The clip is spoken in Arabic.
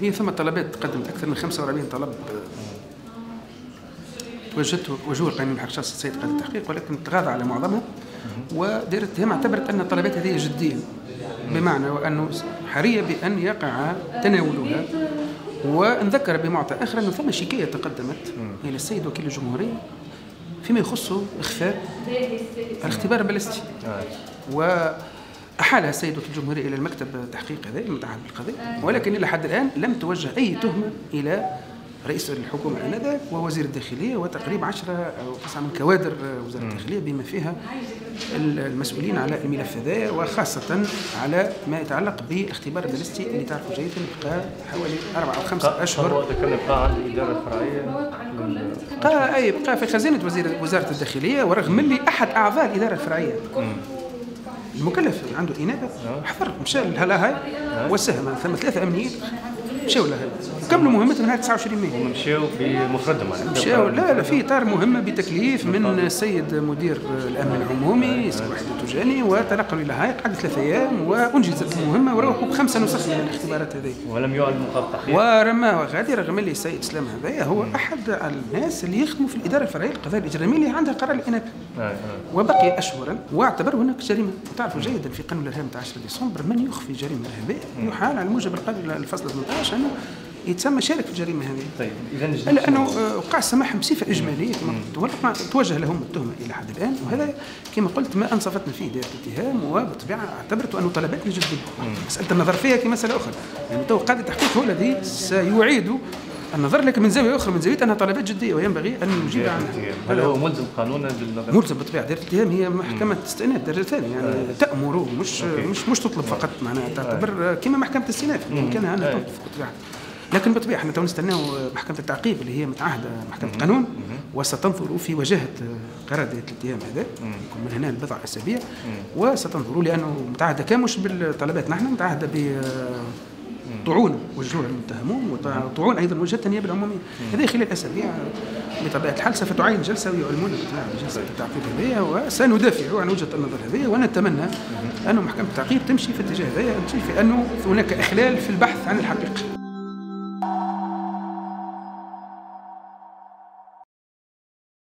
هي ثم طلبات تقدمت أكثر من 45 طلب وجهوا القانون بحق شخص السيد قاضي التحقيق، ولكن تغاضى على معظمها ودائرة الاتهام اعتبرت أن الطلبات هذه جدية، بمعنى وأنه حرية بأن يقع تناولها. ونذكر بمعطى آخر أنه ثم شكاية تقدمت إلى السيد وكيل الجمهورية فيما يخص إخفاء الاختبار البالستي، وأحالها السيد وكيل الجمهورية إلى المكتب التحقيق هذا المتعهد بالقضية، ولكن إلى حد الآن لم توجه أي تهمة إلى رئيس الحكومة آنذاك ووزير الداخلية وتقريبا 10 أو 9 من كوادر وزارة الداخلية بما فيها المسؤولين على الملف هذا، وخاصة على ما يتعلق بالاختبار البالستي اللي تعرفوا جيدا بقى حوالي 4 أو 5 أشهر. كان بقى عند الإدارة الفرعية بقى في خزينة وزارة الداخلية، ورغم اللي أحد أعضاء الإدارة الفرعية المكلف عنده إنابة حضر مشى لها هاي وسهم ثم 3 أمنيين مشاو لها وكملوا مهمتهم نهاية 29 مايو. مشاو بمفردهم مشاو لا في إطار مهمة بتكليف من السيد مدير الأمن العمومي السيد وحيد التجاني، وتنقلوا إلى هاي قعدت 3 أيام وأنجزت المهمة وروحوا ب5 نسخ من الاختبارات هذه. ولم يعلن مقابل تحقيق. ورماه غادي رغم اللي السيد اسلام هذايا هو أحد الناس اللي يخدموا في الإدارة الفرعية للقضايا الإجرامية اللي عندها قرار الإنابة. وبقي أشهرا واعتبر هناك جريمة. تعرفوا جيدا في قانون الإرهاب 10 ديسمبر من يخفي جريمة إرهابية يحال على موجب الفصل 18 أنه يتسمى شارك في الجريمة هذه. طيب إذا إلا أنه وقع السماح بصفة إجمالية توجه لهم التهمة إلى حد الآن، وهذا كما قلت ما أنصفتنا فيه دائرة الاتهام، وبالطبيعة اعتبرت أنه طلباتنا جدية. مسألة النظر فيها كمسألة أخرى، يعني تو قاضي التحقيق هو الذي سيعيد النظر، لكن من زاوية أخرى، من زاوية أنها طلبات جدية وينبغي أن نجيب عنها. هل هو ملزم قانونا بالنظر؟ ملزم بالطبيعة. دائرة الاتهام هي محكمة استئناف درجة ثانية، يعني تأمر مش تطلب فقط، معناها تعتبر كما محكمة الاستئناف يمكنها أن تطلب بالطبيعة. لكن بالطبيعة احنا تو نستناو محكمة التعقيب اللي هي متعهدة محكمة القانون وستنظر في وجاهة قرار دائرة الاتهام هذا يكون من هنا لبضع أسابيع، وستنظر لأنه متعهدة كامش بالطلبات، نحن متعهدة بطعون وجهوها المتهمون وطعون أيضا وجهة النيابة العمومية. هذه خلال أسابيع بطبيعة الحال سوف تعين جلسة ويعلمون جلسة التعقيب هذه، وسندافع عن وجهة النظر هذه، ونتمنى أن محكمة التعقيب تمشي في الاتجاه هذا، في أنه هناك إخلال في البحث عن الحقيقة.